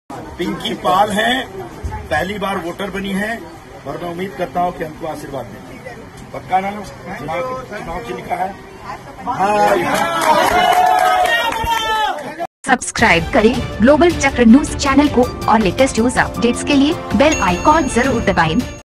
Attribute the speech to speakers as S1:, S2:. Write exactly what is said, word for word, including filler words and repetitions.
S1: पिंकी पाल है, पहली बार वोटर बनी है और मैं उम्मीद करता हूं कि हमको आशीर्वाद देंगे। पक्का ना चुनाव चुनाव चिन्ह का है।
S2: सब्सक्राइब करें ग्लोबल चक्र न्यूज चैनल को और लेटेस्ट न्यूज अपडेट्स के लिए बेल आइकॉन जरूर दबाएं।